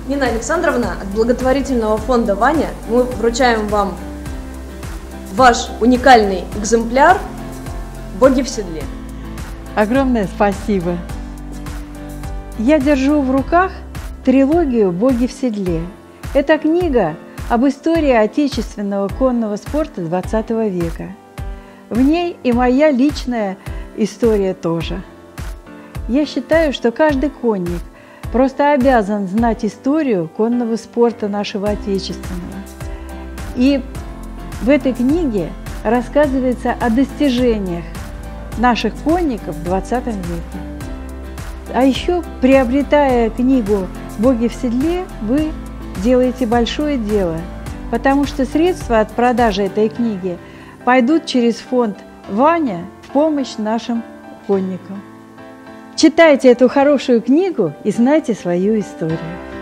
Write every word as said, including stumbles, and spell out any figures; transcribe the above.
Нина Александровна, от благотворительного фонда «Ваня» мы вручаем вам ваш уникальный экземпляр «Боги в седле». Огромное спасибо. Я держу в руках трилогию «Боги в седле». Это книга об истории отечественного конного спорта двадцатого века. В ней и моя личная история тоже. Я считаю, что каждый конник просто обязан знать историю конного спорта нашего отечественного. И в этой книге рассказывается о достижениях наших конников в двадцатом веке. А еще, приобретая книгу «Боги в седле», вы делаете большое дело, потому что средства от продажи этой книги пойдут через фонд «Ваня» в помощь нашим конникам. Читайте эту хорошую книгу и знайте свою историю.